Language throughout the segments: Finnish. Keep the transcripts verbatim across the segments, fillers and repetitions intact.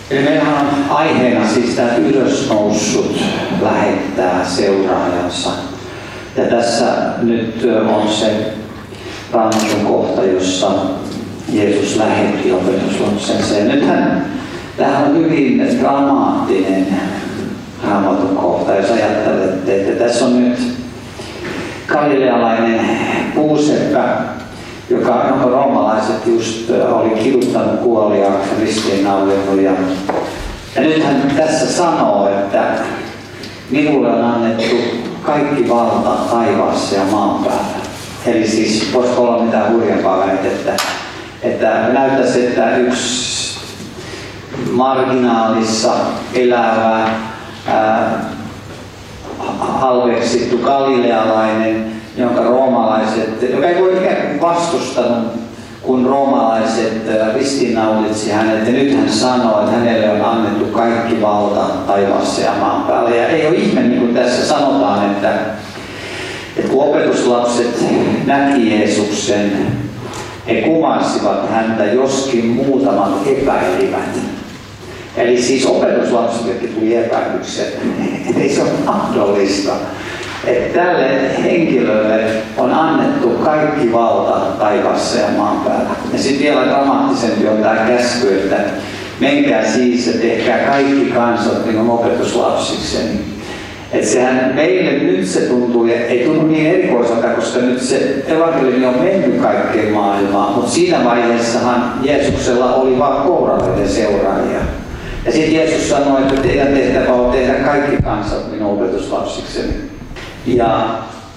Eli meillähän on aiheena siis tämä ylösnoussut lähettää seuraajansa. Ja tässä nyt on se Raamatun kohta, jossa Jeesus lähetti opetuslapsensa. Ja nythän tämä on hyvin dramaattinen Raamatun kohta, jos ajattelette, että tässä on nyt galilealainen puuseppä, joka, jonka roomalaiset just oli kiduttanut kuoliaaksi ristiinnaulittu. Ja, ja nyt hän tässä sanoo, että minulle on annettu kaikki valta taivaassa ja maan päällä. Eli siis voisiko olla mitään hurjempaa väitettä, että näyttäisi, että yksi marginaalissa elävä ää, halveksittu galilealainen, jonka roomalaiset, joka ei voi ikään kuin vastustanut, kun roomalaiset ristiinnaulitsi hänet. Ja nyt hän sanoo, että hänelle on annettu kaikki valta taivaassa ja maan päällä. Ja ei ole ihme, niin kuin tässä sanotaan, että, että kun opetuslapset näki Jeesuksen, he kumarsivat häntä, joskin muutamat epäilivät. Eli siis opetuslapsillekin tuli epäilykset, että ei se ole mahdollista, että tälle henkilölle on annettu kaikki valta taivaassa ja maan päällä. Ja sitten vielä dramaattisempi on tämä käsky, että menkää siis ja tehkää kaikki kansat niin kuin opetuslapsikseni. Että sehän meille nyt se tuntuu, ei tunnu niin erikoiselta, koska nyt se evankeliumi on mennyt kaikkeen maailmaan, mutta siinä vaiheessahan Jeesuksella oli vain kourallinen seuraajia. Ja sitten Jeesus sanoi, että teidän tehtävä on tehdä kaikki kansat minun opetuslapsikseni. Ja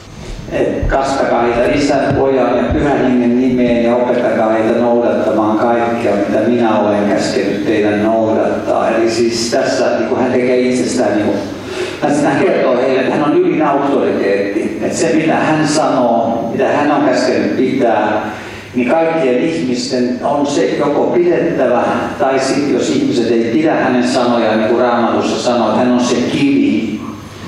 kastakaa heitä Isän, Pojan ja Pyhän Hengen nimeen ja opettakaa heitä noudattamaan kaikkea, mitä minä olen käskenyt teidän noudattaa. Eli siis tässä niin hän tekee itsestään, niin kuin, hän kertoo heille, että hän on ylin auktoriteetti. Että se mitä hän sanoo, mitä hän on käskenyt pitää, niin kaikkien ihmisten on se joko pidettävä, tai sitten jos ihmiset ei pidä hänen sanojaan, niin kuin Raamatussa sanoo, että hän on se kivi,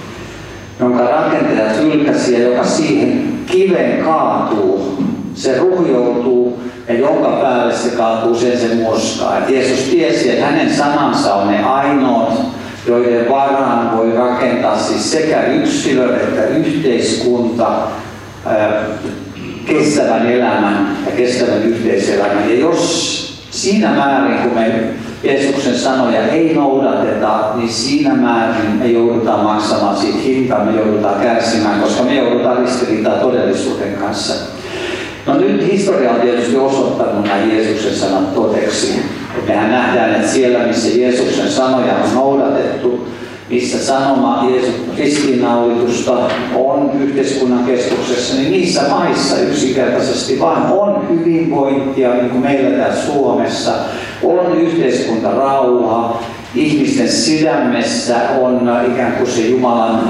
jonka rakentajat hylkäsi ja joka siihen kiveen kaatuu, se ruhjoutuu ja jonka päälle se kaatuu, sen se muoskaa. Et Jeesus tiesi, että hänen sanansa on ne ainoat, joiden varaan voi rakentaa siis sekä yksilö että yhteiskunta ää, kestävän elämän ja kestävän yhteiselämän. Ja jos siinä määrin, kun me Jeesuksen sanoja ei noudateta, niin siinä määrin me joudutaan maksamaan siitä hintaa, me joudutaan kärsimään, koska me joudutaan ristiriitaa todellisuuden kanssa. No nyt historia on tietysti osoittanut nämä Jeesuksen sanat todeksi. Mehän nähdään, että siellä missä Jeesuksen sanoja on noudatettu, missä sanoma Jeesuksen ristiinnaulitusta on yhteiskunnan keskuksessa, niin niissä maissa yksinkertaisesti vaan on hyvinvointia, niin kuin meillä täällä Suomessa, on yhteiskuntarauha, ihmisten sydämessä on ikään kuin se Jumalan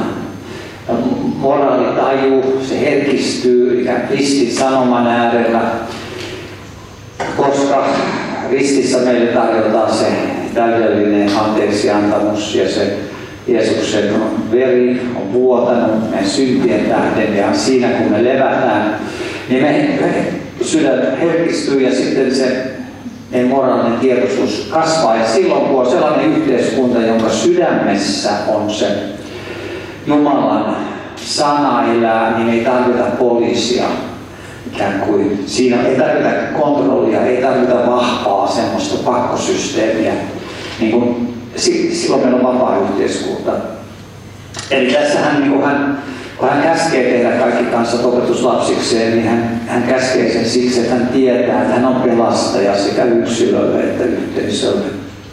moraalitaju, se herkistyy ikään kuin ristin sanoman äärellä, koska ristissä meille tarjotaan se täydellinen anteeksiantamus ja se Jeesuksen veri on vuotanut meidän syntien tähden ja siinä kun me levätään, niin me sydän herkistyy ja sitten se meidän moraalinen tietoisuus kasvaa. Ja silloin kun on sellainen yhteiskunta, jonka sydämessä on se Jumalan sana elää, niin ei tarvita poliisia. Ikään kuin siinä ei tarvita kontrollia, ei tarvita vahvaa semmoista pakkosysteemiä. Niin kuin silloin meillä on vapaa yhteiskunta. Eli tässähän, niin kun hän, kun hän käskee tehdä kaikki kansat opetuslapsikseen, niin hän, hän käskee sen siksi, että hän tietää, että hän on pelastaja sekä yksilölle että yhteisölle.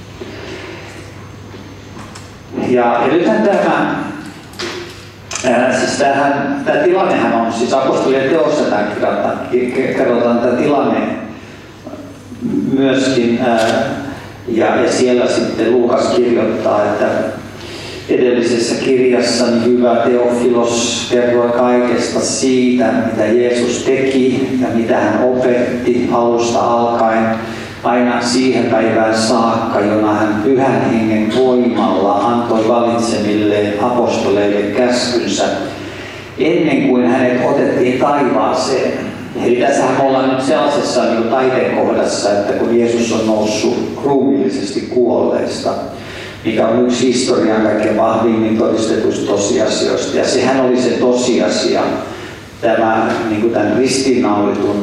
Ja, ja nythän tämä, ää, siis tämähän, tämä tilannehan on, siis apostolien teossa kerrotaan tämä tilanne myöskin, ää, Ja, ja siellä sitten Luukas kirjoittaa, että edellisessä kirjassa niin hyvä Teofilos kertoi kaikesta siitä, mitä Jeesus teki ja mitä hän opetti alusta alkaen aina siihen päivään saakka, jona hän Pyhän Hengen voimalla antoi valitsemille apostoleille käskynsä ennen kuin hänet otettiin taivaaseen. Eli tässähän me ollaan nyt sellaisessa niin kuin taiteen kohdassa, että kun Jeesus on noussut ruumiillisesti kuolleista, mikä on yksi historian kaikkein vahvimmin todistetuista tosiasioista. Ja sehän oli se tosiasia, tämä niin kuin tämän ristiinnaulitun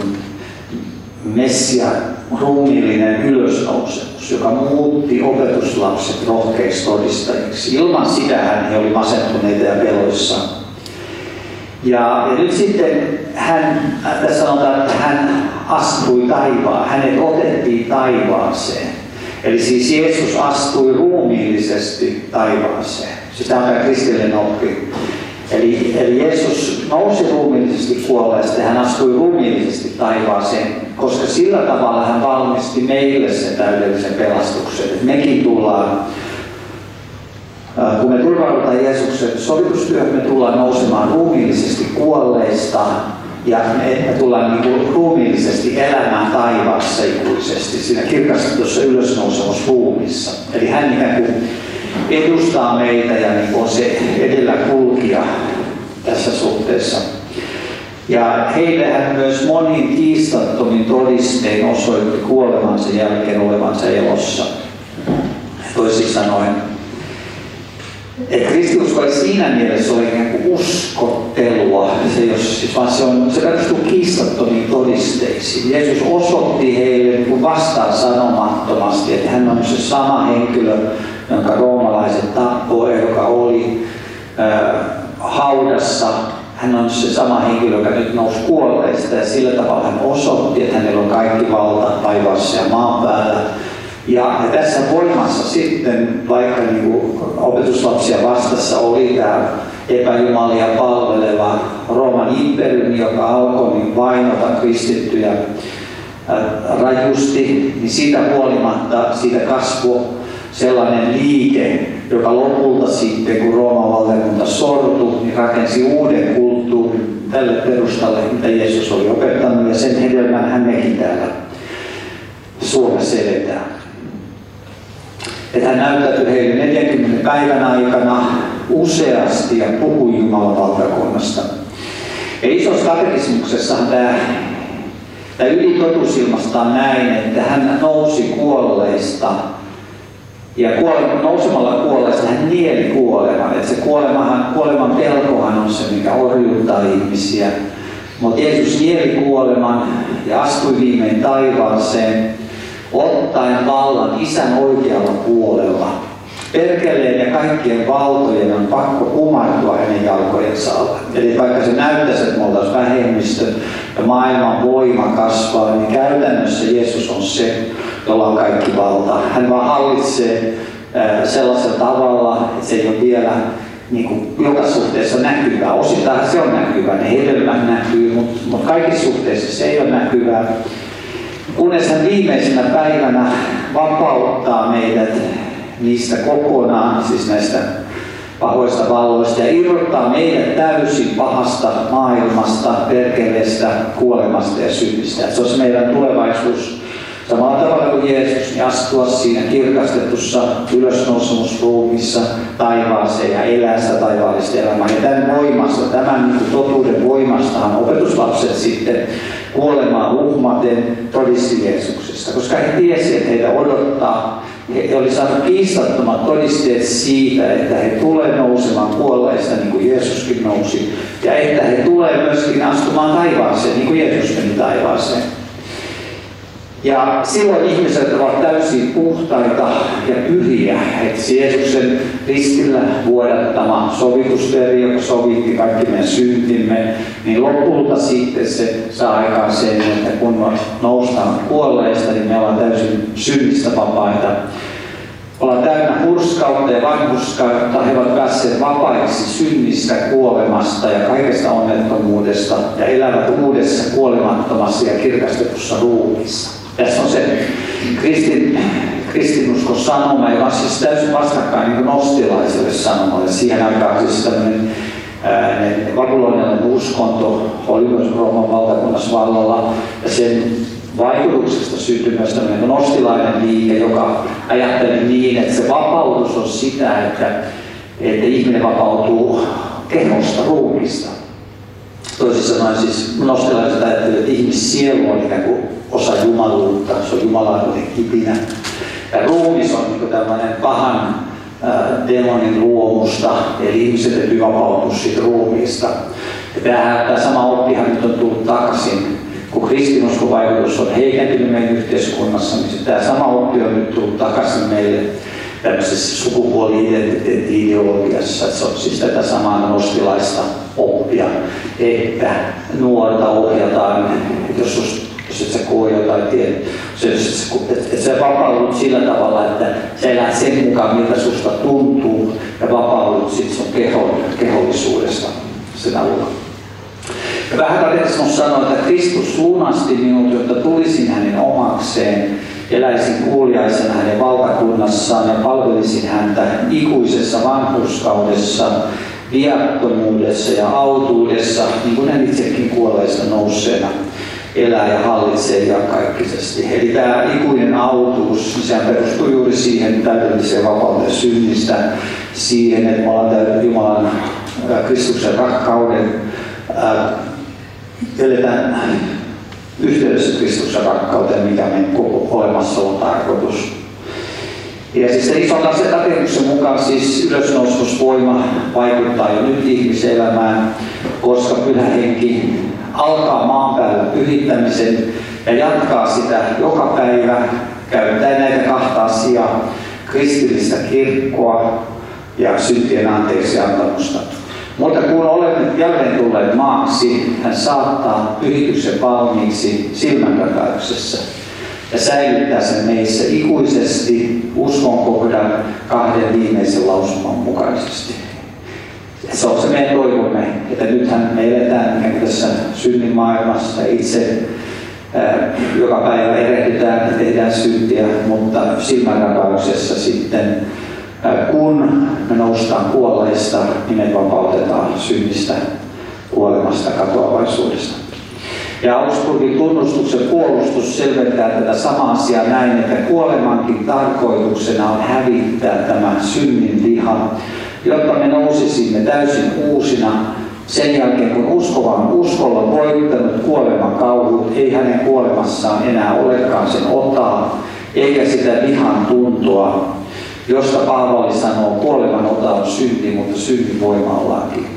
Messian ruumiillinen ylösnousemus, joka muutti opetuslapset rohkeiksi todistajiksi. Ilman sitähän he olivat masentuneita ja peloissaan. Ja, ja nyt sitten hän, tässä sanotaan, että hän astui taivaan, hänet otettiin taivaaseen. Eli siis Jeesus astui ruumiillisesti taivaaseen. Sitä on tämä kristillinen oppi. Eli, eli Jeesus nousi ruumiillisesti kuolleesta ja hän astui ruumiillisesti taivaaseen, koska sillä tavalla hän valmisti meille sen täydellisen pelastuksen. Että mekin tullaan, kun me turvaudutaan Jeesuksen sovitustyöhön, me tullaan nousemaan ruumiillisesti kuolleista ja me tullaan niin kuin ruumiillisesti elämään taivaassa ikuisesti siinä kirkastetussa ylösnousemusruumissa. Eli hän ikään kuin edustaa meitä ja niin on se edelläkulkija tässä suhteessa. Ja heille hän myös monin kiistattomin todistein osoitti kuolemansa jälkeen olevansa elossa. Toisin sanoen, että kristiusko ei siinä mielessä ole ikään kuin uskottelua, se, jos, siis vaan se, on, se perustuu kiistattomiin todisteisiin. Jeesus osoitti heille niin vastaan sanomattomasti, että hän on se sama henkilö, jonka roomalaiset tappoi, joka oli äh, haudassa. Hän on se sama henkilö, joka nyt nousi kuolleista ja sillä tavalla hän osoitti, että hänellä on kaikki valta taivaassa ja maan päällä. Ja tässä voimassa sitten, vaikka niin kuin opetuslapsia vastassa oli tämä epäjumalia palveleva Rooman imperiumi, joka alkoi niin vainota kristittyjä rajusti, niin siitä huolimatta siitä kasvoi sellainen liike, joka lopulta sitten, kun Rooman valtakunta sortui, niin rakensi uuden kulttuurin tälle perustalle, mitä Jeesus oli opettanut, ja sen hedelmän hän mekin täällä Suomessa eletään. Että hän näyttäytyi heille neljänkymmenen päivän aikana useasti ja puhui Jumalan valtakunnasta. Ja isossa katekismuksessahan tämä, tämä ylitotuus ilmastaan näin, että hän nousi kuolleista. Ja kuole, nousemalla kuolleista hän nieli kuoleman. Että se kuolemahan, kuoleman pelkohan on se, mikä orjuuttaa ihmisiä. Mutta Jeesus nieli kuoleman ja astui viimein taivaaseen, ottaen vallan Isän oikealla puolella. Perkeleen ja kaikkien valtojen on pakko kumartua hänen jalkojensa alla. Eli vaikka se näyttäisi, että me oltaisiin vähemmistö ja maailman voima kasvaa, niin käytännössä Jeesus on se, jolla on kaikki valta. Hän vaan hallitsee sellaisella tavalla, että se ei ole vielä niin kuin joka suhteessa näkyvää. Osittain se on näkyvää, ne hedelmät näkyy, mutta, mutta kaikissa suhteissa se ei ole näkyvää. Kunnes hän viimeisenä päivänä vapauttaa meidät niistä kokonaan, siis näistä pahoista valloista, ja irrottaa meidät täysin pahasta maailmasta, perkeleestä, kuolemasta ja synnistä. Se on se meidän tulevaisuus. Samalla tavalla kuin Jeesus, niin astua siinä kirkastetussa ylösnousemusruumissa taivaaseen ja elää sitä taivaallista elämää. Ja tämän voimasta, tämän niin kuin totuuden voimastahan opetuslapset sitten kuolemaan uhmaten todisti Jeesuksesta, koska he tiesivät, että heitä odottaa. He oli saanut kiistattomat todisteet siitä, että he tulee nousemaan kuolleista niin kuin Jeesuskin nousi. Ja että he tulee myöskin astumaan taivaaseen niin kuin Jeesus meni taivaaseen. Ja silloin ihmiset ovat täysin puhtaita ja pyhiä, että Jeesuksen ristillä vuodattama sovitusveri, joka sovitti kaikki meidän syntimme, niin lopulta sitten se saa aikaan sen, että kun me noustaan kuolleista, niin me ollaan täysin synnistä vapaita. Ollaan täynnä hurskautta ja vanhurskautta, he ovat päässeet vapaiksi synnistä, kuolemasta ja kaikesta onnettomuudesta ja elävät uudessa kuolemattomassa ja kirkastetussa ruumiissa. Tässä on se kristin, kristinuskon sanoma, joka on siis täysin vastakkain niin gnostilaiselle sanomalle. Siihen aikaan siis tämmöinen babylonialainen uskonto oli myös Rooman valtakunnassa vallalla, ja sen vaikutuksesta syntyi myös tämmöinen gnostilainen liike, joka ajatteli niin, että se vapautus on sitä, että, että ihminen vapautuu kehosta, ruumista. Toisin sanoen siis gnostilaiset ajattelevat, että ihmissielu on ikään kuin osa jumaluutta, se on jumalainen kipinä. Ja ruumis on niin tämmöinen pahan äh, demonin luomusta, eli ihmiset täytyy vapautua siitä ruumiista. Ja tämä, tämä sama oppihan nyt on tullut takaisin, kun kristinuskon vaikutus on heikentynyt meidän yhteiskunnassa, niin tämä sama oppi on nyt tullut takaisin meille tämmöisessä sukupuoli-identiteetti-ideologiassa. Se on siis tätä samaa gnostilaista oppia, että nuorta ohjataan, jos, jos et sä koe jotain tiedä, että sä vapaudut sillä tavalla, että sä elät sen mukaan, miltä susta tuntuu, ja vapaudut sitten sun kehon, kehollisuudesta sen avulla. Ja vähän katekismus sanoo, että Kristus lunasti minut, jotta tulisin hänen omakseen, eläisin kuuliaisena hänen valtakunnassaan ja palvelisin häntä ikuisessa vanhurskaudessa, viattomuudessa ja autuudessa, niin kuin hän itsekin kuolleista nousseena elää ja hallitsee iankaikkisesti. Eli tämä ikuinen autuus, niin sehän perustuu juuri siihen täydelliseen vapauteen synnistä, siihen, että me ollaan täytyy Jumalan Kristuksen rakkauden, ää, eletään yhteydessä Kristuksen rakkauteen, mikä meidän koko olemassaolon tarkoitus. Ja siis se ison katekismuksen mukaan siis ylösnousemusvoima vaikuttaa jo nyt ihmiselämään, koska Pyhä Henki alkaa maan päällä pyhittämisen ja jatkaa sitä joka päivä, käyttäen näitä kahta asiaa, kristillistä kirkkoa ja syntien anteeksi antamusta. Mutta kun olemme jälleen tulleet maaksi, hän saattaa pyhityksen valmiiksi silmänräpäyksessä ja säilyttää sen meissä ikuisesti uskonkohdan kahden viimeisen lausuman mukaisesti. Se on se meidän toivomme, että nythän me eletään tässä synnin maailmassa itse ää, joka päivä erehdytään ja tehdään syntiä, mutta silmänräpäyksessä sitten kun me noustaan kuolleista, niin me vapautetaan synnistä, kuolemasta, katoavaisuudesta. Ja Augsburgin tunnustuksen puolustus selventää tätä samaa asiaa näin, että kuolemankin tarkoituksena on hävittää tämä synnin liha, jotta me nousisimme täysin uusina sen jälkeen, kun uskova on uskolla voittanut kuoleman kauhut, ei hänen kuolemassaan enää olekaan sen otaa, eikä sitä vihan tuntoa, josta Paavali sanoo, kuoleman ota on synti, mutta synnin voima on laki.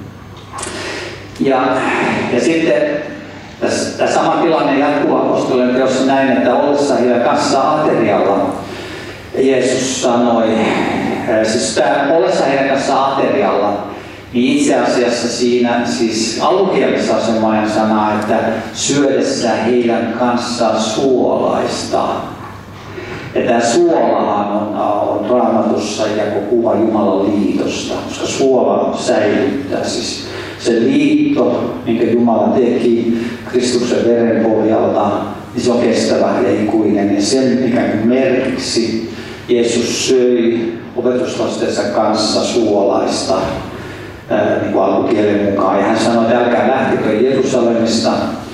Ja, ja sitten tämä sama tilanne jatkuu apostolien teossa näin, että ollessa heidän kanssaan aterialla Jeesus sanoi, siis tämä ollessa heidän kanssaan aterialla, niin itse asiassa siinä siis alkukielessä on semmoinen sana, että syödessä heidän kanssaan suolaista. Ja tämä suolahan on, on Raamatussa ikään kuva Jumalan liitosta, koska suola säilyttää. Siis se liitto, minkä Jumala teki Kristuksen veren pohjalta, niin se on kestävä ja ikuinen. Ja sen ikään kuin merkiksi Jeesus söi opetuslastensa kanssa suolaista, ää, niin kuin alkukielen mukaan. Ja hän sanoi, että älkää lähtikö Jerusalemista,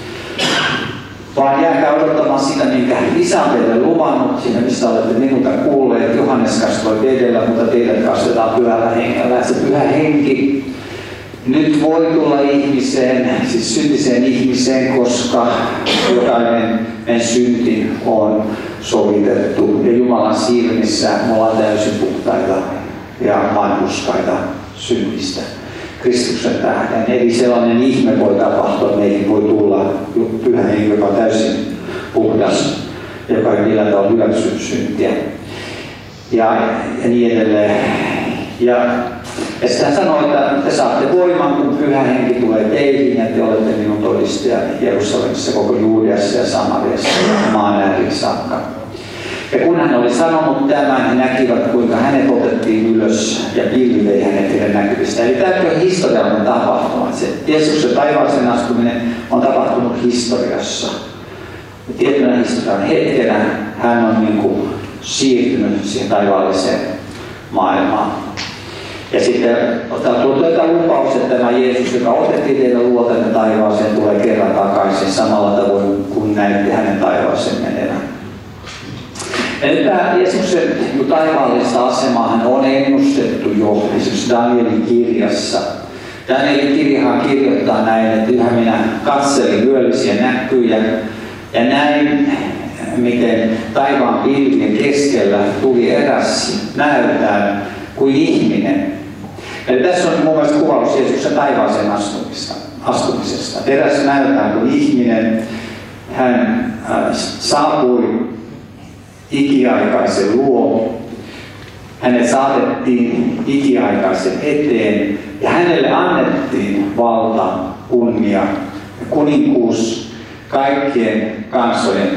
vaan jääkää odottamaan sitä, minkä Isä on teille luvannut, siinä mistä olette minulta kuulleet. Johannes kastoi vedellä, mutta teidät kastetaan pyhällä hengellä. Se Pyhä Henki nyt voi tulla ihmiseen, siis syntiseen ihmiseen, koska jokainen meidän synti on sovitettu. Ja Jumalan silmissä me ollaan täysin puhtaita ja vanhurskaita synnistä Kristuksen tähden. Eli sellainen ihme voi tapahtua, että meihin voi tulla Pyhä Henki, joka on täysin puhdas, joka ei millään tavalla hyväksynyt syntiä. Ja, ja niin edelleen. Ja, ja sitten hän sanoi, että te saatte voiman, kun Pyhä Henki tulee teihin, ja te olette minun todistajani Jerusalemissa, koko Juudeassa ja Samariassa ja maan äärille saakka. Ja kun hän oli sanonut tämän, he näkivät, kuinka hänet otettiin ylös ja pilvi vei hänet heidän näkyvistä. Eli tämä on historiallinen tapahtuma. Se Jeesuksen taivaaseen astuminen on tapahtunut historiassa. Ja tietynä historian hetkenä hän on niin kuin siirtynyt siihen taivaalliseen maailmaan. Ja sitten on tullut tätä lupaus, että tämä Jeesus, joka otettiin teidän luotanne taivaaseen, tulee kerran takaisin samalla tavoin kuin näitte hänen taivaaseen menevän. Ja nyt tämä Jeesuksen taivaallista asemaa on ennustettu jo esimerkiksi Danielin kirjassa. Danielin kirjahan kirjoittaa näin, että yhä minä katselin yöllisiä näkyjä ja näin, miten taivaan pilvien keskellä tuli eräs näytään kuin ihminen. Eli tässä on mun mielestä kuvaus Jeesuksen taivaaseen astumisesta. Eräs näytään kuin ihminen. Hän saapui ikiaikaisen luo. Hänet saatettiin ikiaikaisen eteen ja hänelle annettiin valta, kunnia ja kuninkuus kaikkien kansojen,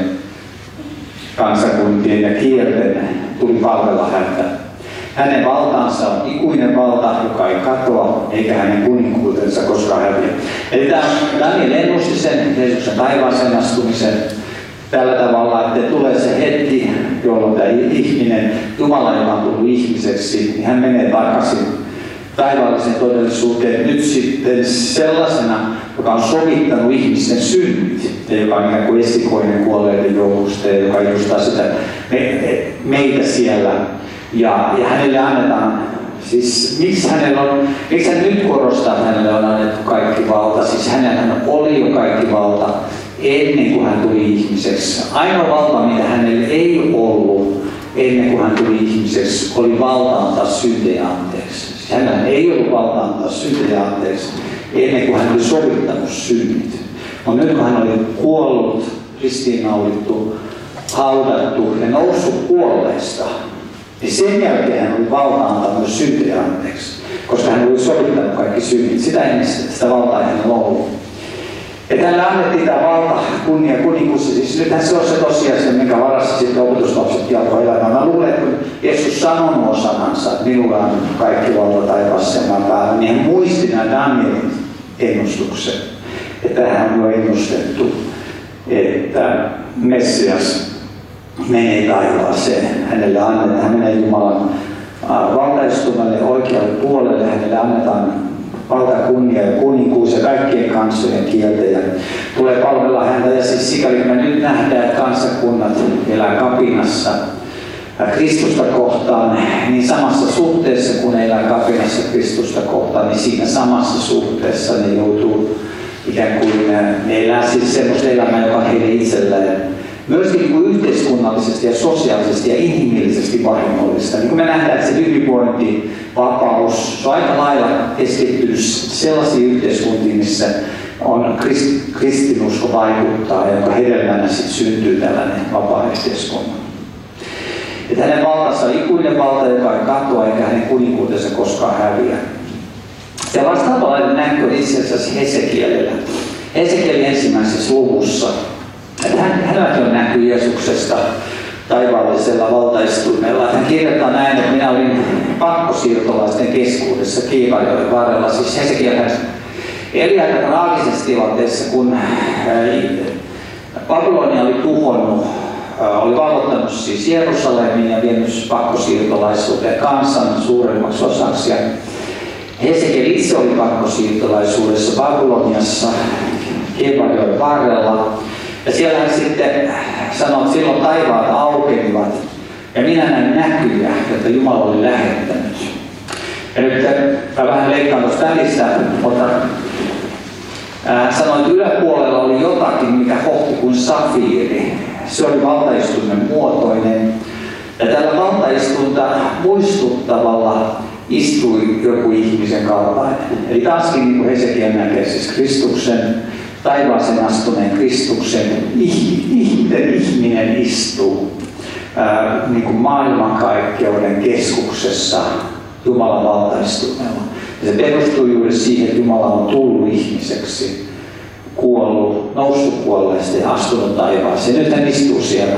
kansakuntien ja kielten tuli palvella häntä. Hänen valtaansa on ikuinen valta, joka ei katoa, eikä hänen kuninkuutensa koskaan häviä. Eli tämä Daniel ennusti sen Jeesuksen taivaaseen astumisen tällä tavalla, että tulee se hetki, jolloin tämä ihminen, Jumala, joka on tullut ihmiseksi, niin hän menee takaisin taivaalliseen todellisuuteen nyt sitten sellaisena, joka on sovittanut ihmisten synnit ja joka on ikään kuin esikoinen kuolleiden joukosta ja joka edustaa sitä me, meitä siellä. Ja, ja hänelle annetaan, siis miksi hänellä on, miksi hän nyt korostaa, että hänelle on annettu kaikki valta, siis hänellä oli jo kaikki valta ennen kuin hän tuli ihmiseksi. Ainoa valta, mitä hänellä ei ollut ennen kuin hän tuli ihmiseksi, oli valta antaa syntejä anteeksi. Siis hänellä ei ollut valta antaa syntejä anteeksi ennen kuin hän oli sovittanut synnit. Mutta nyt kun hän oli kuollut, ristiinnaulittu, haudattu ja noussut kuolleesta, niin sen jälkeen hän oli valta antaa myös syntejä anteeksi, koska hän oli sovittanut kaikki synnit. Sitä ennen sitä valtaa ei hänellä ollut. Ja tällä annettiin tämä valta, kunnia, kuninkuus. Siis nythän se on se tosiasia, minkä varassa sitten opetuslapset alkoi elämään. Mä luulen, että kun Jeesus sanoi nuo sanansa, että minulla on kaikki valta taivaassa ja maan päällä, niin hän muisti nämä Danielin ennustukset. Että tähän on jo ennustettu, että Messias menee taivaaseen. Hänelle annetaan, hän menee Jumalan valtaistumalle oikealle puolelle, hänelle annetaan valta, kunnia ja kuninkuus ja kaikkien kansojen kieltä ja tulee palvella häntä. Ja siis sikäli me nyt nähdään, että kansakunnat elää kapinassa Kristusta kohtaan, niin samassa suhteessa kun elää kapinassa Kristusta kohtaan, niin siinä samassa suhteessa ne joutuu ikään kuin, ne elää siis semmoista elämää, joka heille itselleen myöskin niin kuin yhteiskunnallisesti ja sosiaalisesti ja inhimillisesti vahingollista. Niin kuin me nähdään, että se hyvinvointi, vapaus, se on aika lailla keskittynyt sellaisiin yhteiskuntiin, missä on krist, kristinusko vaikuttaa ja jonka hedelmänä sitten syntyy tällainen vapaa yhteiskunta. Että hänen valtansa on ikuinen valta, joka ei katoa eikä hänen kuninkuutensa koskaan häviä. Ja vastaavalainen näkö on itse asiassa Hesekielillä. Hesekielin ensimmäisessä luvussa. Hänelläkin on näky Jeesuksesta taivaallisella valtaistuimella. Hän kirjoittaa näin, että minä olin pakkosiirtolaisten keskuudessa Kiivajoen varrella. Siis Hesekielhän eli aika traagisessa tilanteessa, kun Babylonia oli tuhonnut, oli valottanut siis Jerusalemin ja vienyt pakkosiirtolaisuuteen kansan suuremmaksi osaksi. Hesekiel itse oli pakkosiirtolaisuudessa Babyloniassa Kiivajoen varrella. Ja siellä hän sitten sanoi, että silloin taivaat aukenivat ja minä näin näkyjä, että Jumala oli lähettänyt. Ja nyt mä vähän leikkaan tuosta välistä, mutta hän sanoi, että yläpuolella oli jotakin, mikä hohti kuin safiiri. Se oli valtaistuimen muotoinen. Ja tällä valtaistunta muistuttavalla istui joku ihmisen kaltainen. Eli taaskin niin kuin Hesekiel näkee, siis Kristuksen, taivaaseen astuneen Kristuksen ihminen, ihminen istuu ää, niin kuin maailmankaikkeuden keskuksessa Jumalan valtaistumella. Ja se perustuu juuri siihen, että Jumala on tullut ihmiseksi, kuollut, noussut kuolleesta ja astunut taivaaseen. Nyt hän istuu siellä.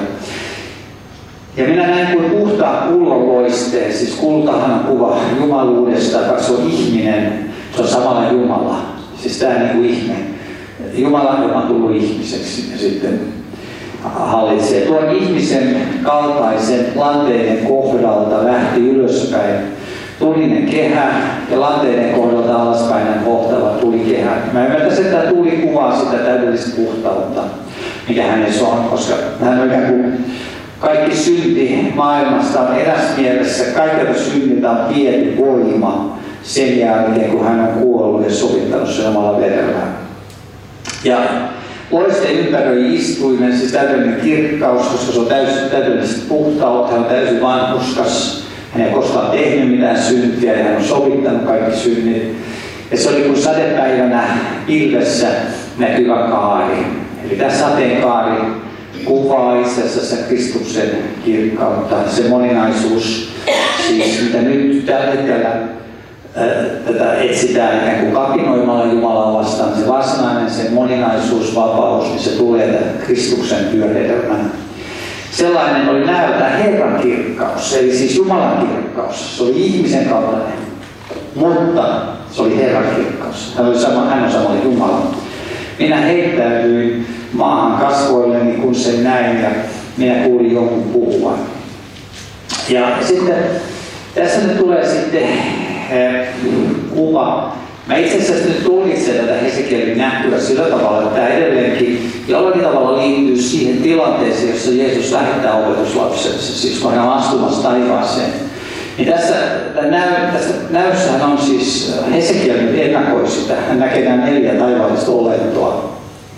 Ja minä näin kuin puhtaan kullon loisteen, siis kultahan on kuva jumaluudesta, joka se on ihminen, se on samalla Jumala. Siis tämä niin kuin ihme. Jumala, joka on tullut ihmiseksi ja sitten hallitsee. Tuon ihmisen kaltaisen lanteiden kohdalta lähti ylöspäin tulinen kehä ja lanteiden kohdalta alaspäin hohtava tulikehä. Mä ymmärrän, että tämä tuli kuvaa sitä täydellistä puhtautta, mikä hänessä on, koska hän on ikään kuin kaikki synti maailmasta on eräs mielessä, kaikilta synniltä on viety voima sen jälkeen, kun hän on kuollut ja sovittanut sen omalla verellään. Ja loiste ympäröi istuimen, siis täydellinen kirkkaus, koska se on täysin täydellisesti puhtautta, hän on täysin vanhurskas, hän ei koskaan tehnyt mitään syntiä ja hän on sovittanut kaikki synnit. Ja se oli kuin sadepäivänä pilvessä näkyvä kaari. Eli tämä sateenkaari kuvaa itse asiassa Kristuksen kirkkautta, se moninaisuus, siis mitä nyt tällä hetkellä ää, tätä etsitään ikään kuin kapinoimalla Jumalaa vastaan, se varsinainen, se moninaisuus, vapaus, niin se tulee Kristuksen työhedelmänä. Sellainen oli näyttää Herran kirkkaus, eli siis Jumalan kirkkaus. Se oli ihmisen kaltainen, mutta se oli Herran kirkkaus. Hän, oli sama, hän on samalla Jumala. Minä heittäydyin maahan kasvoilleni, kun sen näin, ja minä kuulin jonkun puhuvan. Ja sitten tässä nyt tulee sitten eh, kuva. Mä itse asiassa nyt tulkitsen tätä Hesekielin näkyä sillä tavalla, että tämä edelleenkin jollakin tavalla liittyy siihen tilanteeseen, jossa Jeesus lähettää opetuslapsensa, siis kun hän on astumassa taivaaseen. Niin tässä, näy, tässä näyssähän on siis, Hesekiel nyt ennakoi sitä, hän näkee nämä neljä taivaallista olentoa,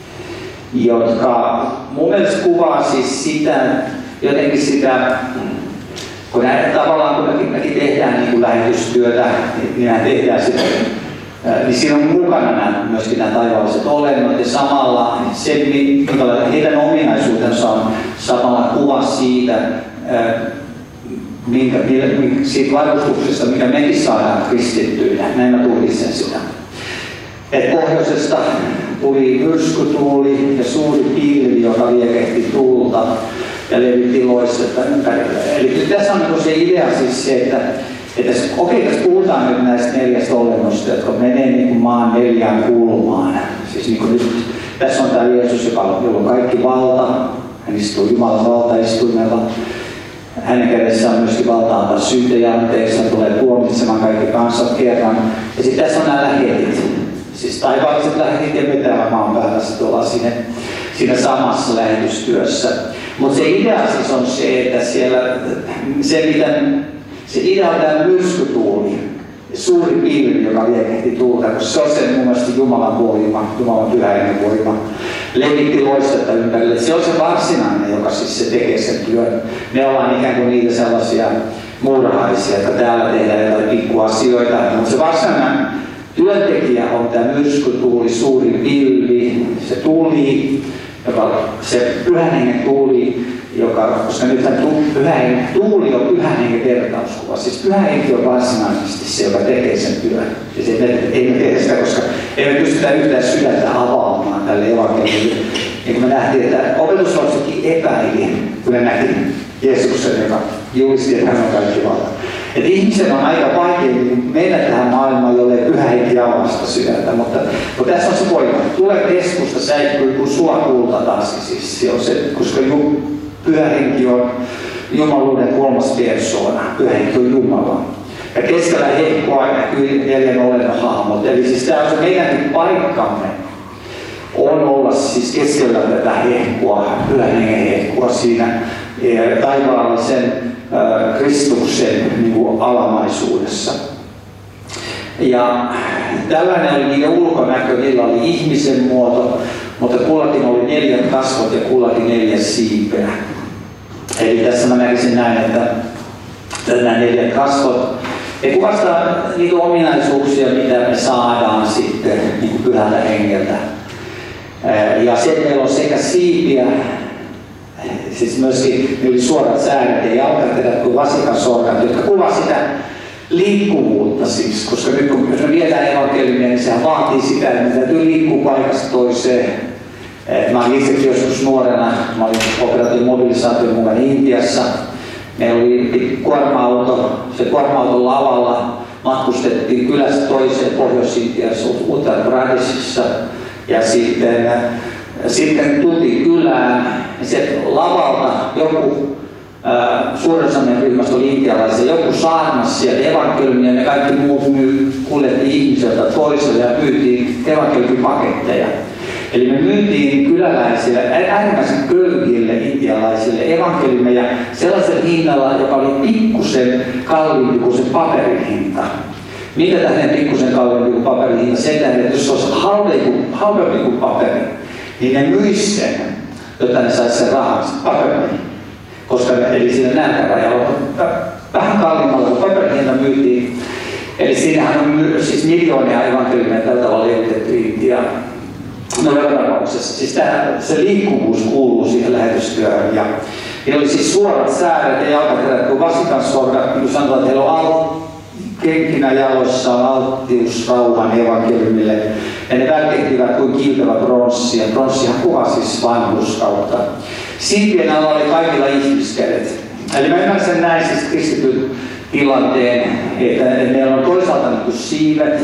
jotka mun mielestä kuvaa siis sitä, jotenkin sitä, kun näin, tavallaan kun mekin, mekin tehdään niin kuin lähetystyötä, niin mehän tehdään sitä, niin siinä on mukana nämä, myöskin nämä taivaalliset olennot ja samalla se, minkälainen heidän ominaisuutensa on samalla kuva siitä, minkä, siitä vaikutuksesta, mikä mekin saadaan kristittyinä. Näin mä tulkitsen sitä. Et pohjoisesta tuli myrskytuuli ja suuri pilvi, joka liekehti tuulta ja levitti loistetta ympärillä. Eli tässä on niin se idea siis se, että että okei, okay, tässä puhutaan nyt näistä neljästä olennosta, jotka menee niin kuin maan neljään kulmaan. Siis niin kuin nyt, tässä on tämä Jeesus, joka, jolla on kaikki valta. Hän istuu Jumalan valtaistuimella. Hänen kädessä on myöskin valta antaa syytejä anteeksi. Hän tulee tuomitsemaan kaikki kansat kerran. Ja sitten tässä on nämä lähetit. Siis taivaalliset lähetit ja me täällä maan päällä sitten ollaan siinä, siinä samassa lähetystyössä. Mutta se idea siis on se, että siellä se mitä Se idea on tämä myrskytuuli, suuri pilvi, joka liekehti tuulta, koska se on se mun mielestä Jumalan voima, Jumalan pyhäinen voima. Levitti loistetta ympärille. Se on se varsinainen, joka siis se tekee sen työn. Me ollaan ikään kuin niitä sellaisia muurahaisia, jotka täällä tehdään jotain pikkuasioita, mutta se varsinainen työntekijä on tämä myrskytuuli, suuri pilvi, se tuuli, joka, se pyhän hengen tuuli, joka, koska nythän tu, pyhähen, tuuli on pyhän hengen vertauskuva. Siis pyhä henki on varsinaisesti se, joka tekee sen työn. Ja se, ei me tehdä sitä, koska ei me pystytä yhtään sydäntä avaamaan tälle evankeliumille. Niin kuin me nähtiin, että opetuslapsetkin epäili, kun ne näki Jeesuksen, joka julisti, että hän on kaikki valta. Että ihmisen on aika vaikea mennä tähän maailmaan, jolle pyhä henki avasta sydäntä, mutta, mutta tässä on se voima. Tulee keskusta säikkyy kuin suokulta taas, siis se on se, koska ju, pyhä henki on Jumaluuden kolmas persoona, pyhä henki on Jumala. Ja keskellä hehkoa näkyy neljän olennon hahmot, eli siis tämä on se meidänkin paikkamme on olla siis keskellä tätä hehkoa, pyhän hengen hehkoa siinä taivaallisen äh, Kristuksen niin kuin alamaisuudessa. Ja tällainen oli niiden ulkonäkö, niillä oli ihmisen muoto, mutta kullakin oli neljät kasvot ja kullakin neljä siipeä. Eli tässä mä näkisin näin, että nämä neljät kasvot ne kuvastaa niitä ominaisuuksia, mitä me saadaan sitten niin kuin pyhältä hengeltä. Ja se, että meillä on sekä siipiä, siis myöskin ne oli suorat säädöt ja jalkaterät kuin vasikansorkat, jotka kuvaa sitä liikkuvuutta siis, koska nyt kun me viedään evankeliumia, niin sehän vaatii sitä, että me täytyy liikkua paikasta toiseen. Mä olin itsekin joskus nuorena, mä olin operaation mobilisaation mukana Intiassa. Meillä oli kuorma-auto, se kuorma-auton lavalla matkustettiin kylästä toiseen Pohjois-Intiassa, Uttar Pradeshissa. Ja sitten, sitten tultiin kylään, ja se lavalta joku suuren saamien ryhmästä oli intialaisia, joku saarnasi sieltä evankeliumia, ja me kaikki muut myy, kuljettiin ihmiseltä toiselle ja myytiin evankeliumipaketteja. Eli me myytiin kyläläisille, äärimmäisen köyhille intialaisille evankeliumeja sellaisella hinnalla, joka oli pikkusen kalliimpi kuin se paperin hinta. Minkä tähden pikkusen kalliimpi kuin paperin hinta? Sen tähden, että jos se olisi halvempi, halvempi kuin paperi, niin ne myisi sen, jotta ne saisi sen rahan paperiin. Koska ne, eli siinä nälkärajalla vähän kalliimmalla kuin paperin hinta myytiin. Eli siinähän on siis miljoonia evankeliumia tällä tavalla levitettiin. Ja no joka tapauksessa. Siis tämä, se liikkuvuus kuuluu siihen lähetystyöhön. Ja heillä oli siis suorat sääret ja jalkaterät, kun Vatikansordat, niin sanotaan, että heillä on alt, kenkinä jaloissaan alttius rauhan evankeliumille. Ja ne välkehtivät kuin kiiltävä bronssi. Ja bronssihan kuvasi siis vanhurskautta. Siipien alla oli kaikilla ihmiskädet. Eli mä ymmärrän näin siis kristityn tilanteen, että meillä on toisaalta niin siivet,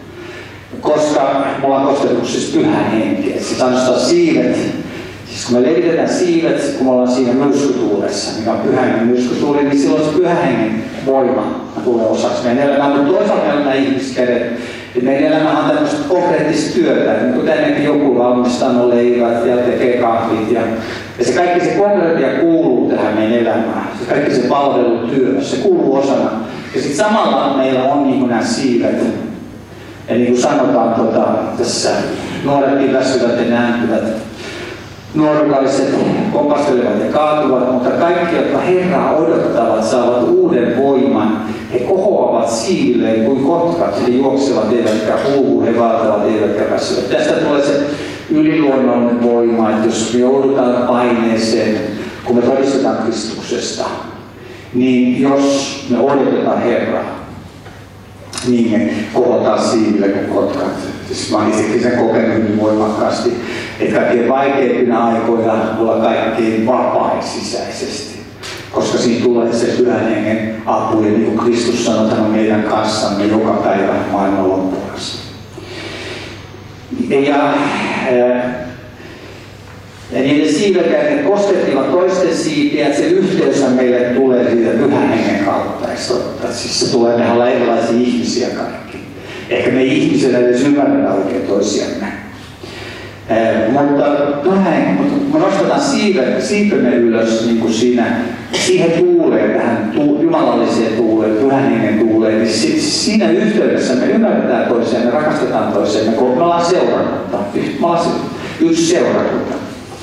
koska mulla on kostettu siis pyhän henki. Siis ainoastaan siivet. Siis kun me levitetään siivet, kun me ollaan siinä myrskytuulessa, mikä on pyhän hengen myrskytuuli, niin silloin se pyhän hengen voima tulee osaksi meidän elämää. Mutta toisaalta meillä on nämä ihmiskädet. Ja meidän elämähän on tämmöistä konkreettista työtä, niin kuin tännekin joku valmistaa no leivät ja tekee kahvit. Ja, ja se kaikki se konkreettia kuuluu tähän meidän elämään. Se kaikki se palvelutyö, se kuuluu osana. Ja sitten samalla meillä on niin kuin nämä siivet. Ja niin kuin sanotaan tota, tässä, nuoretkin väsyvät ja nääntyvät. Nuorukaiset kompastelevat ja kaatuvat, mutta kaikki, jotka Herraa odottavat, saavat uuden voiman. He kohoavat siivilleen kuin kotkat. He juoksevat eivätkä huuhu, he vaatavat eivätkä väsyvät. Tästä tulee se yliluonnollinen voima, että jos me joudutaan paineeseen, kun me todistetaan Kristuksesta, niin jos me odotetaan Herraa, niin me kohotaan siiville kuin kotkat. Siis mä oon itsekin sen kokenut hyvin voimakkaasti, että kaikkein vaikeimpina aikoina olla kaikkein vapain sisäisesti. Koska siinä tulee se pyhän hengen apu, ja niin kuin Kristus sanoi, että on meidän kanssamme joka päivä maailman loppuun asti. Ja, ja niiden siivelkäät, ne koskettivat toisten siipiä, että se yhteys meille tulee siitä pyhän hengen kautta. Siis se tulee, mehän ollaan erilaisia ihmisiä kaikki. Ehkä me ihmisenä edes ymmärrä oikein toisiamme. Eh, mutta vähän, kun me nostetaan siipe, siipemme ylös niin kuin siinä, siihen tuuleen, tähän tu, jumalalliseen tuuleen, pyhän hengen tuuleen, niin si, siinä yhteydessä me ymmärretään toisiaan, me rakastetaan toisiaan, kun me ollaan seurakunta, me ollaan yksi seurakunta.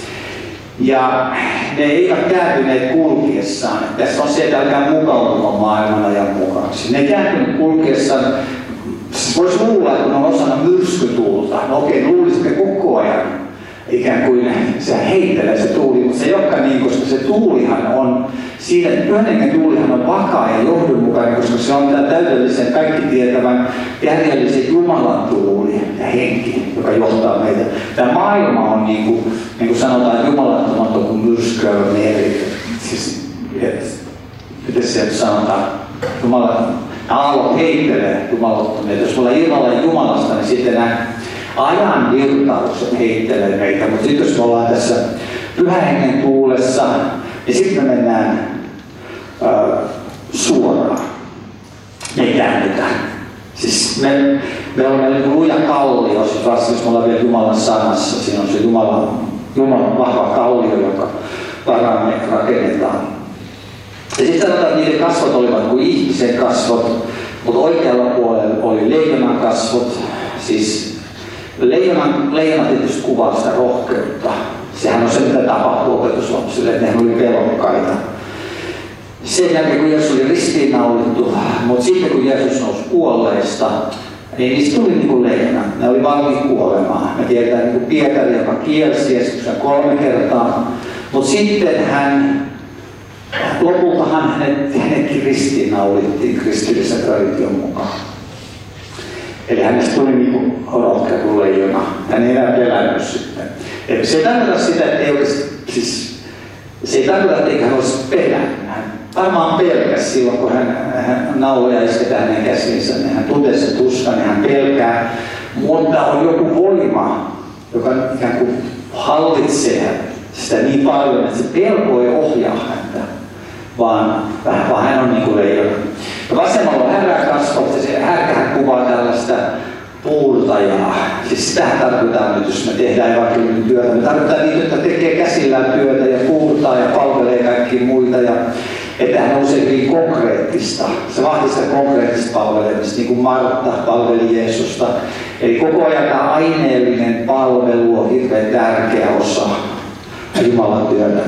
Ja ne eivät kääntyneet kulkiessaan. Tässä on se, että älkää mukautumaan maailman ajan mukaksi. Ne kääntyneet kulkiessaan. Voisi luulla, että kun on osana myrskytuulta, no okei, luulisimme koko ajan ikään kuin se heittelee se tuuli, mutta se ei olekaan niin, koska se tuulihan on, siinä pyhän hengen tuulihan on vakaa ja johdonmukainen, koska se on tämä täydellisen, kaikki tietävän, järjellisen Jumalan tuuli ja henki, joka johtaa meitä. Tämä maailma on niin kuin, niin kuin sanotaan, jumalattomaton kuin myrskyä meri. Siis, miten se sanotaan? Jumala, aallot heittelee jumalattomia. Jos me ollaan irralla Jumalasta, niin sitten nämä ajan virtaukset heittelee meitä. Mutta sitten jos me ollaan tässä pyhän hengen tuulessa, niin sitten me mennään äh, suoraan. Me käännytään. Siis me, me olemme niin kuin luja kallio, siis varsinkin jos me ollaan vielä Jumalan sanassa. Siinä on se Jumalan, Jumalan vahva kallio, joka varaan me rakennetaan. Ja sitten sanotaan, että niiden kasvot olivat kuin ihmisen kasvot, mutta oikealla puolella oli leijonan kasvot. Siis leijonan, leijona tietysti kuvaa sitä rohkeutta. Sehän on se, mitä tapahtuu opetuslapsille, että ne oli pelokkaita. Sen jälkeen, kun Jeesus oli ristiinnaulittu, mutta sitten kun Jeesus nousi kuolleista, niin niistä tuli niin kuin leijona. Ne oli valmiit kuolemaan. Me tiedetään niin kuin Pietari, joka kielsi Jeesuksen kolme kertaa, mutta sitten hän lopultahan hänet, hänetkin ristiinnaulittiin kristillisen tradition mukaan. Eli hänestä tuli niin rohkea kuin leijona. Hän ei enää pelännyt sitten. Eli se ei tarkoita sitä, että ei olisi, siis, se ei tarkoita, että hän olisi pelännyt. Hän varmaan pelkäsi silloin, kun hän, hän nauloja isketään hänen käsiinsä, niin hän tuntee sen tuskan, niin hän pelkää. Mutta on joku voima, joka ikään kuin hallitsee sitä niin paljon, että se pelko ei ohjaa häntä. Vaan, vaan hän on niin kuin leijona. Ja vasemmalla on härää kasvot, ja se härkähän kuvaa tällaista puurtajaa. Siis sitähän tarvitaan nyt, jos me tehdään evankeliumin työtä. Me tarvitaan niitä, jotka tekee käsillään työtä ja puurtaa ja palvelee kaikkia muita. Ja, että hän on usein hyvin konkreettista. Se vaatii sitä konkreettista palvelemista, niin kuin Martta palveli Jeesusta. Eli koko ajan tämä aineellinen palvelu on hirveän tärkeä osa Jumalan työtä.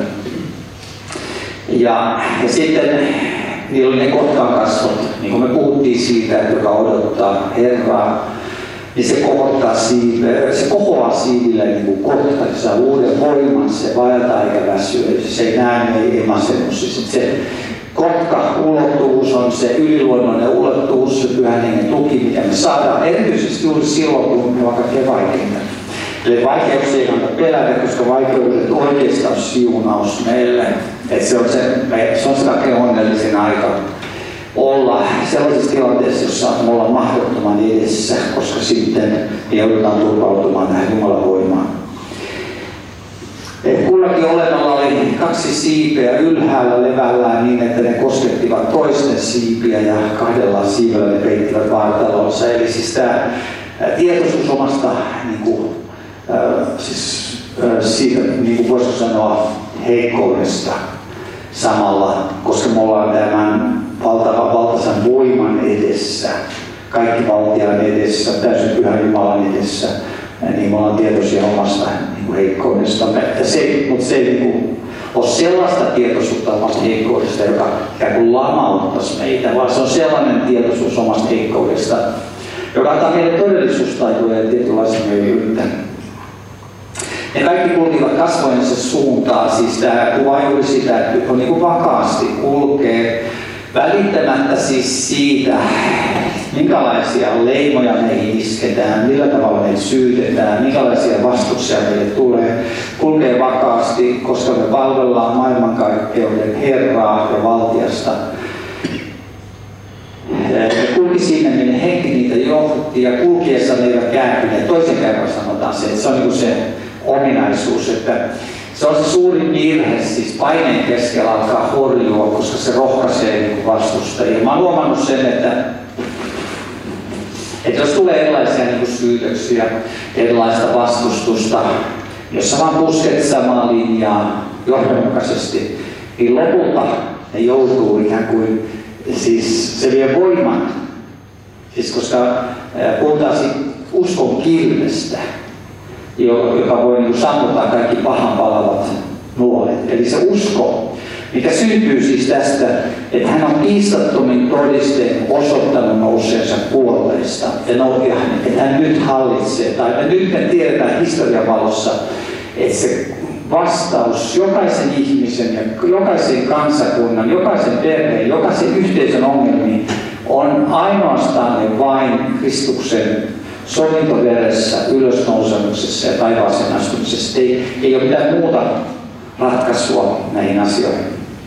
Ja, ja sitten niillä oli ne kotkan kasvot, niin kuin me puhuttiin siitä, että joka odottaa Herraa, niin se kohottaa siive, se kohoaa siivillä niin kuin kotka, se saa uuden voiman, se vaeltaa eikä väsy, se ei näe, ei masennu. Se kotka-ulottuvuus on se yliluonnollinen ulottuvuus, se pyhän hengen tuki, mikä me saadaan erityisesti juuri silloin, kun me vaikka kaikkein vaikeinta. Eli vaikeuksia ei kannata pelätä, koska vaikeudet oikeastaan on siunaus meille. Et se on se, se on se kaikkein onnellisin aika olla sellaisessa tilanteessa, jossa me ollaan mahdottoman edessä, koska sitten me joudutaan turvautumaan tähän Jumalan voimaan. Kullakin olennolla oli kaksi siipeä ylhäällä levällään niin, että ne koskettivat toisten siipiä ja kahdella siivellä ne peittivät vartalonsa. Eli siis tämä tietoisuus omasta niin kuin, äh, siis, äh, siitä, niin kuin voisiko sanoa, heikkoudesta samalla, koska me ollaan tämän valtavan valtaisen voiman edessä, kaikki valtiaan edessä, täysin pyhän Jumalan edessä, niin me ollaan tietoisia omasta niin kuin heikkoudestamme. Se, mutta se ei niin kuin, ole sellaista tietoisuutta omasta heikkoudesta, joka ikään kuin lamauttaisi meitä, vaan se on sellainen tietoisuus omasta heikkoudesta, joka antaa meille todellisuustaitoja ja tietynlaista myöhyyttä. Ja kaikki kulkivat kasvojensa suuntaan, siis tämä kuva juuri sitä, että on niin kuin vakaasti kulkee, välittämättä siis siitä, minkälaisia leimoja meihin isketään, millä tavalla meitä syytetään, minkälaisia vastuksia meille tulee, kulkee vakaasti, koska me palvellaan maailmankaikkeuden Herraa ja Valtiasta. Kulki sinne, minne henki niitä johti, ja kulkiessa ne eivät kääntyneet. Toisen kerran sanotaan se, että se on niin kuin se ominaisuus, että se on se suurin virhe, siis paineen keskellä alkaa horjua, koska se rohkaisee niin vastustajia. Mä oon huomannut sen, että, että jos tulee erilaisia niin syytöksiä, erilaista vastustusta, jos sä vaan pusket samaa linjaa johdonmukaisesti, niin lopulta ne joutuu ikään kuin, siis se vie voiman. Siis koska puhutaan uskon kilvestä, joka voi niin sammuttaa kaikki pahan palavat nuolet. Eli se usko, mikä syntyy siis tästä, että hän on kiistattomin todiste osoittanut nouseensa kuolleista ja noukia, että hän nyt hallitsee. Tai me nyt me tiedetään historian valossa, että se vastaus jokaisen ihmisen ja jokaisen kansakunnan, jokaisen perheen, jokaisen yhteisön ongelmiin on ainoastaan ja vain Kristuksen sovintoveressä, ylösnousemuksessa ja taivaaseen astumisessa. Ei, ei ole mitään muuta ratkaisua näihin asioihin.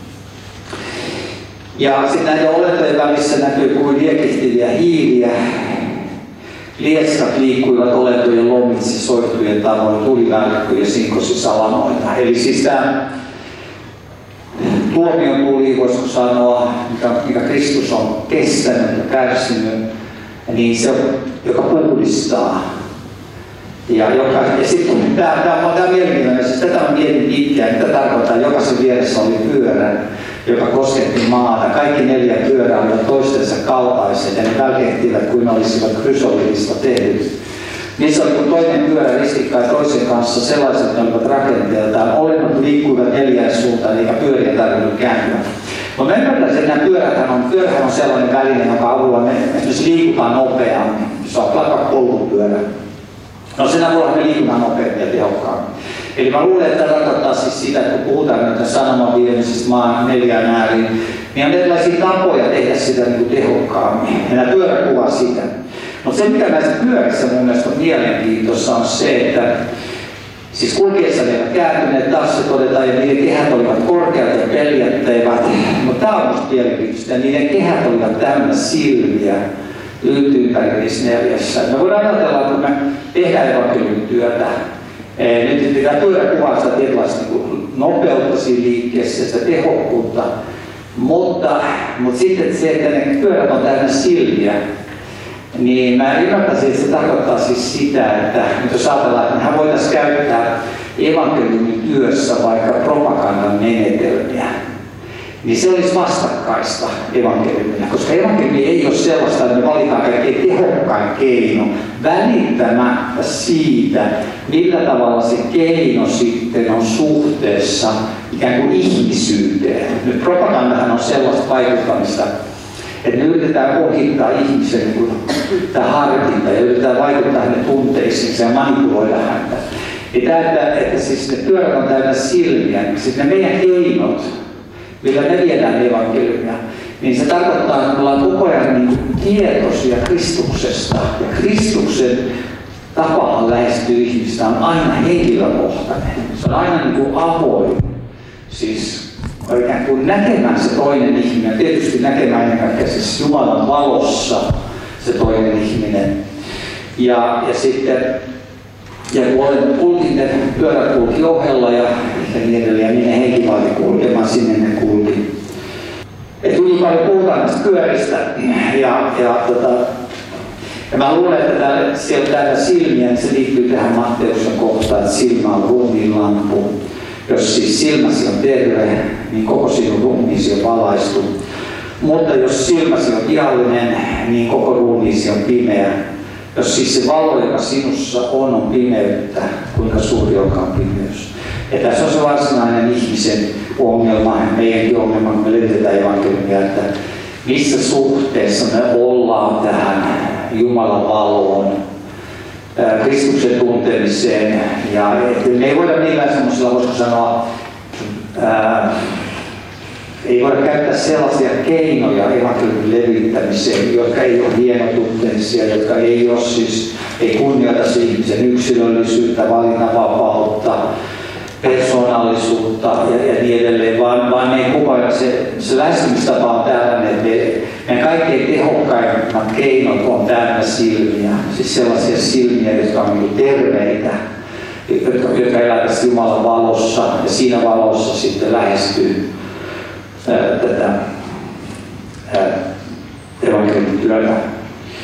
Ja sitten näiden olentojen välissä näkyy kuin liekehtiviä hiiliä. Lieskat liikkuivat olentojen lomitse soihtujen tavoin, tuli välkky ja sinkosi salamoita. Eli siis tämä tuomion tuli, voisiko sanoa, mikä, mikä Kristus on kestänyt ja kärsinyt, niin se, joka puhdistaa. Ja, joka, ja sitten tämä, tämä on tämä mielenkiintoinen, siis tätä on mietin pitkään, mitä tarkoittaa, jokaisen vieressä oli pyörä, joka kosketti maata. Kaikki neljä pyörää olivat toistensa kaltaiset ja ne välkehtivät kuin olisivat krysolitista tehdyt. Niissä oli kun toinen pyörä ristikkain toisen kanssa sellaiset, ne olivat rakenteeltaan. Olennot liikkuivat neljään suuntaan, eikä pyöriä tarvinnut kääntyä. No mä ymmärtäisin, että nämä pyöräthän on, pyörähän on sellainen väline, jonka avulla me esimerkiksi liikutaan nopeammin. Se on vaikka polkupyörä. No sen avulla me liikutaan nopeammin ja tehokkaammin. Eli mä luulen, että tämä tarkoittaa siis sitä, että kun puhutaan näitä sanoman viemisestä maan neljään ääriin, niin on erilaisia tapoja tehdä sitä niin kuin tehokkaammin. Ja nämä pyörät kuvaa sitä. Mutta se, mikä näissä pyörissä mun mielestä on mielenkiintoista, on se, että siis kulkiessa ne eivät kääntyneet, taas se todetaan, ja niiden kehät olivat korkeat ja peljätteivät. Mutta tämä on musta mielenkiintoista, ja niiden kehät olivat täynnä silmiä ympäri niissä neljässä. Me voidaan ajatella, että kun me tehdään evankeliumin työtä, nyt pitää pyörä kuvaa sitä tietynlaista niin nopeutta siinä liikkeessä, sitä tehokkuutta, mutta, mutta sitten se, että ne pyörät on täynnä silmiä, niin mä ymmärtäisin, että se tarkoittaa siis sitä, että jos ajatellaan, että mehän voitaisiin käyttää evankeliumin työssä vaikka propagandan menetelmiä. niin se olisi vastakkaista evankeliumia, koska evankeliumi ei ole sellaista, että me valitaan kaikkein tehokkain keino välittämättä siitä, millä tavalla se keino sitten on suhteessa ikään kuin ihmisyyteen. Nyt propagandahan on sellaista vaikuttamista, että me yritetään ohittaa ihmisen niin tämä harkinta ja yritetään vaikuttaa hänen tunteisiinsa ja manipuloida häntä. Ja tämä, että, että siis ne pyörät on täynnä silmiä, niin siis ne meidän keinot, millä me viedään evankeliumia, niin se tarkoittaa, että me ollaan koko ajan niin kuin tietoisia Kristuksesta. Ja Kristuksen tapahan lähestyä ihmistä on aina henkilökohtainen. Se on aina niin kuin avoin. Siis ikään kuin näkemään se toinen ihminen, tietysti näkemään ennen kaikkea siis Jumalan valossa se toinen ihminen. Ja, ja sitten, ja kun kulkin, ne pyörät kulki ohella ja niin edelleen, niin ne henki vaati kulkemaan, sinne ne kulki. Et hyvin paljon puhutaan näistä pyöristä, ja, ja, tota, ja mä luulen, että täällä, siellä täällä silmiä, niin se liittyy tähän Matteuksen kohtaan, että silmä on ruumiin lampu. Jos siis silmäsi on terve, niin koko sinun ruumiisi on valaistu. Mutta jos silmäsi on viallinen, niin koko ruumiisi on pimeä. Jos siis se valo, joka sinussa on, on pimeyttä, kuinka suuri onkaan pimeys. Ja tässä on se varsinainen ihmisen ongelma, meidänkin ongelma, kun me levitetään evankeliumia, että missä suhteessa me ollaan tähän Jumalan valoon, Kristuksen tuntemiseen. Ja me ei voida millään semmoisella, voisiko sanoa, ää, ei voida käyttää sellaisia keinoja evankeliumin levittämiseen, jotka ei ole hienotunteisia, jotka ei ole siis, ei kunnioita ihmisen yksilöllisyyttä, valinnanvapautta, persoonallisuutta ja, ja niin edelleen, vaan, vaan ne ei kuvailla, se, se lähestymistapa on tällainen, että me, meidän kaikkein tehokkaimmat keinot on täynnä silmiä, siis sellaisia silmiä, jotka on niin terveitä, jotka, jotka elää tässä Jumalan valossa ja siinä valossa sitten lähestyy ää, tätä evankeliumin työtä.